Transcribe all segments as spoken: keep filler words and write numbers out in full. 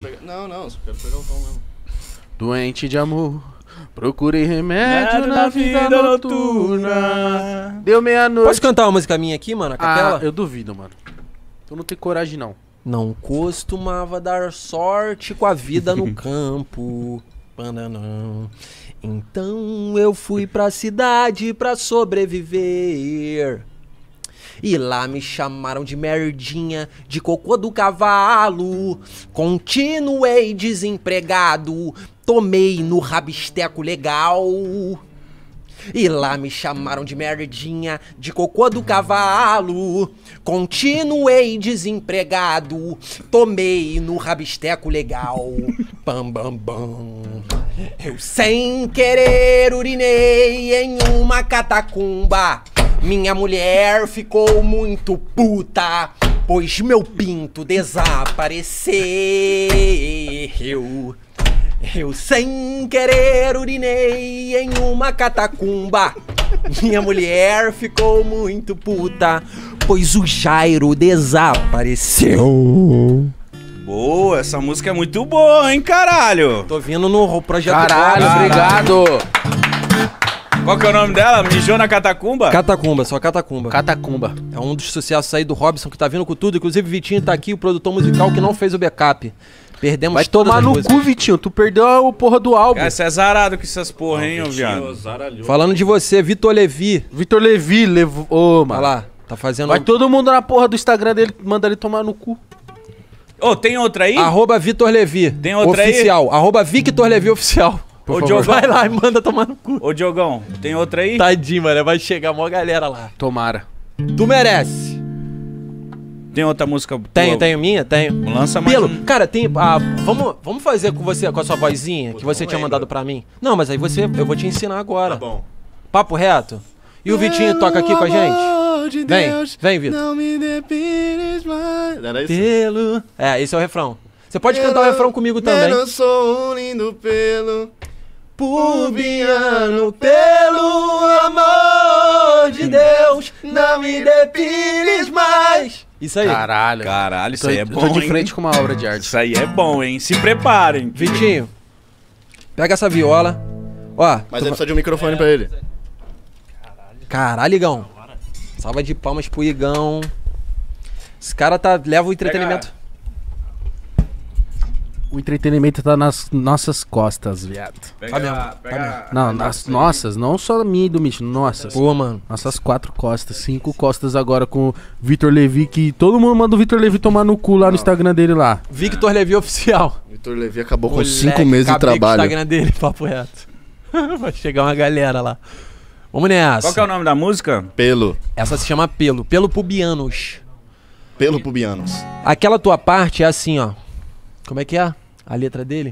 Não, não, só quero pegar o tom mesmo. Doente de amor, procurei remédio na, na vida, vida noturna. noturna. Deu meia-noite. Posso cantar uma música minha aqui, mano? A capela? Ah, eu duvido, mano. Eu não tenho coragem, não. Não costumava dar sorte com a vida no campo. Bananão. Então eu fui pra cidade pra sobreviver. E lá me chamaram de merdinha, de cocô do cavalo. Continuei desempregado, tomei no rabisteco legal. E lá me chamaram de merdinha, de cocô do cavalo. Continuei desempregado, tomei no rabisteco legal. Bam, bam, bam. Eu sem querer urinei em uma catacumba. Minha mulher ficou muito puta, pois meu pinto desapareceu. Eu sem querer urinei em uma catacumba. Minha mulher ficou muito puta, pois o Jairo desapareceu. Boa, essa música é muito boa, hein, caralho? Tô vindo no projeto. Caralho, Caralho. obrigado. Qual que é o nome dela? Mijou na catacumba? Catacumba, só Catacumba. Catacumba. É um dos sucessos aí do Robson, que tá vindo com tudo. Inclusive, Vitinho tá aqui, o produtor musical que não fez o backup. Perdemos Vai todas tomar as no músicas. cu, Vitinho. Tu perdeu o porra do álbum. Cara, você é zarado com essas porra, hein, ô viado? Falando de você, Vitor Levi. Vitor Levi levou... Ô, Olha mano. lá, tá fazendo... Vai todo mundo na porra do Instagram dele, manda ele tomar no cu. Ô, oh, tem outra aí? Arroba Vitor Levi. Tem outra oficial. Aí? Arroba Victor Levi Oficial. Ô, Diogão. Vai lá e manda tomar no cu. Ô, Diogão, tem outra aí? Tadinho, mano. Vai chegar a maior galera lá. Tomara. Tu merece. Tem outra música? Tenho, tua? tenho minha? Tenho. Lança mais Pelo, um. cara, tem... Ah, vamos, vamos fazer com você, com a sua vozinha, que você tinha mandado pra mim. Não, mas aí você... Eu vou te ensinar agora. Tá bom. Papo reto. E o Vitinho toca aqui com a gente? De Vem, Deus, vem, Vitor. não me depines mais. Era isso? Pelo... É, esse é o refrão. Você pode cantar o refrão comigo também. Eu sou um lindo pelo Pubiano, pelo amor de Deus, não me depiles mais. Isso aí. Caralho. Caralho, isso Tô, aí é tô bom, de hein? frente com uma obra de arte. Isso aí é bom, hein? Se preparem. Vitinho, pega essa viola. Ó. Mas ele precisa de um microfone pra ele. Caralho, Igão. Salva de palmas pro Igão. Esse cara tá, leva o entretenimento. Pega. O entretenimento tá nas nossas costas, viado. Pega, Tá mesmo, pega, tá mesmo. Não, nas nossas, não só minha e do Mitch, nossas. Pô, mano. Nossas quatro costas, cinco costas agora com o Vitor Levi, que todo mundo manda o Vitor Levi tomar no cu lá no Instagram dele lá. Victor Levi Oficial. Vitor Levi acabou com Moleque, cinco meses de acabei com trabalho. o Instagram dele, papo reto. Vai chegar uma galera lá. Vamos nessa. Qual que é o nome da música? Pelo. Essa se chama Pelo. Pelo Pubianos. Pelo Pubianos. Aquela tua parte é assim, ó. Como é que é a letra dele?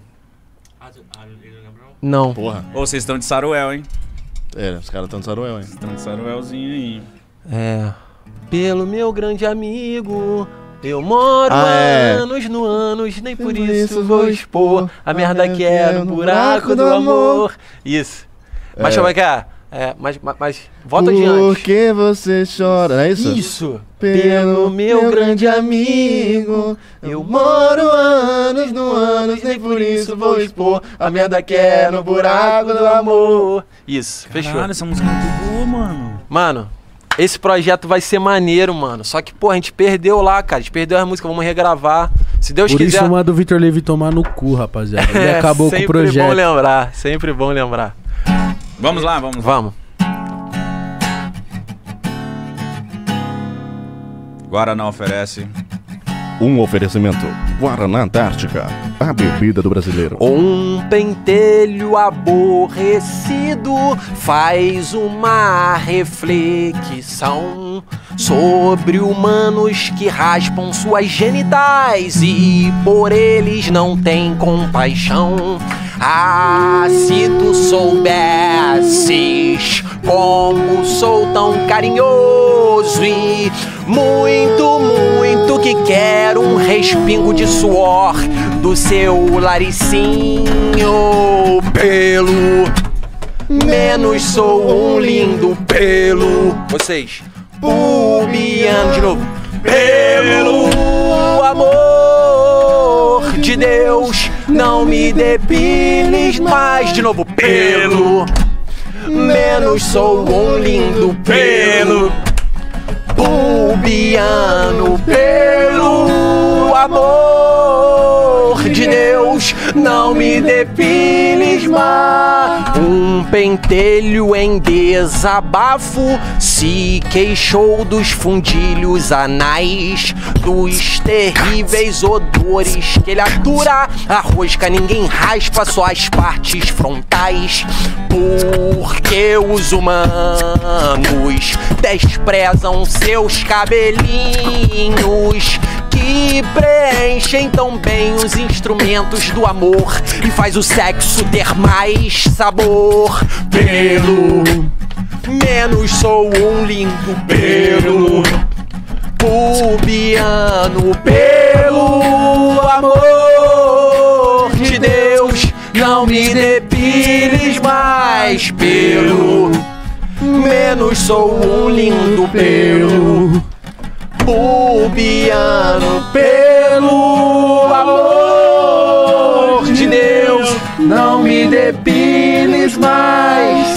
Não. Porra. Ô, vocês estão de Saruel, hein? É, os caras estão de Saruel, hein? Estão de Saruelzinho aí. É. Pelo meu grande amigo, eu moro Ah, é. anos no anos, nem por isso vou expor a merda que é no buraco do amor. Isso. Mas É. como é que é? É, mas, mas, mas volta Por adiante. que você chora? Não é isso? Isso. Pelo meu grande amigo, eu moro anos no anos, nem por isso vou expor a merda que é no buraco do amor. Isso, fechou. Caralho, essa música é muito boa, mano. Mano, esse projeto vai ser maneiro, mano. Só que, pô, a gente perdeu lá, cara. A gente perdeu as músicas, vamos regravar. Se Deus Por quiser. isso manda o Vitor Levi tomar no cu, rapaziada. Ele É, acabou com o sempre projeto. bom lembrar, sempre bom lembrar. Vamos lá, vamos lá. Vamos. Guaraná oferece. Um oferecimento. Guaraná Antártica, a bebida do brasileiro. Um pentelho aborrecido faz uma reflexão sobre humanos que raspam suas genitais e por eles não tem compaixão. Ah, se tu soubesses como sou tão carinhoso e muito, muito que quero um respingo de suor do seu laricinho. Pelo menos sou um lindo pelo. Vocês. Pubiano de novo. Pelo amor de Deus, não me depiles mais. De novo, pelo menos sou um lindo pelo pubiano, pelo amor de Deus, não me depiles mais. Um pentelho em desabafo se queixou dos fundilhos anais, dos terríveis odores que ele atura. A rosca ninguém raspa, só as partes frontais, porque os humanos desprezam seus cabelinhos que preenchem tão bem os instrumentos do amor e faz o sexo ter mais sabor. Pelo menos sou um lindo pelo pubiano, pelo amor de Deus, não me depiles mais. Pelo menos sou um lindo pelo pubiano, pelo amor de Deus, não me depiles mais.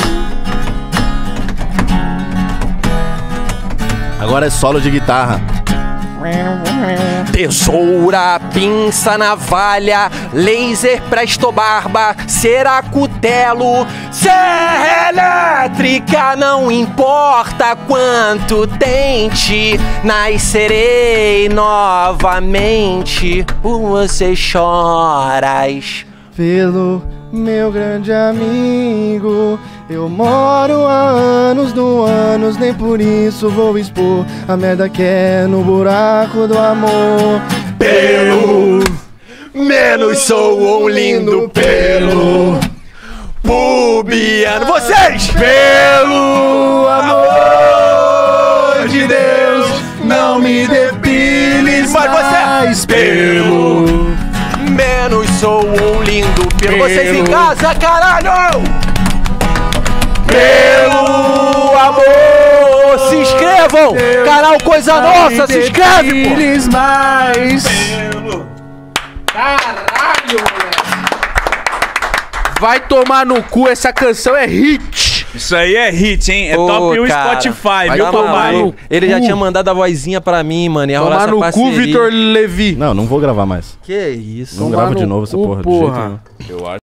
Agora é solo de guitarra. Tesoura, pinça, navalha, laser, presto barba, será cutelo, serra elétrica, não importa quanto tente, nascerei novamente por você choras. Pelo meu grande amigo, eu moro há anos no anos, nem por isso vou expor a merda que é no buraco do amor. Pelo menos sou um lindo pelo pubiano. Vocês! Pelo amor de Deus, não me depiles mais. Pelo menos sou um lindo pelo. Vocês em casa, caralho! Pelo amor, se inscrevam! Canal Coisa Nossa, se inscreve, pô! mais. Caralho, moleque! Vai tomar no cu, essa canção é hit! Isso aí é hit, hein? É Ô, top um cara, Spotify, vai viu, tomar papai? no- Ele já tinha mandado a vozinha pra mim, mano. Ia rolar Tomar essa no cu, parceria. Vitor Levi. Não, não vou gravar mais. Que isso? Não Tomar gravo no de novo essa cu, porra, de jeito porra. nenhum. Eu acho.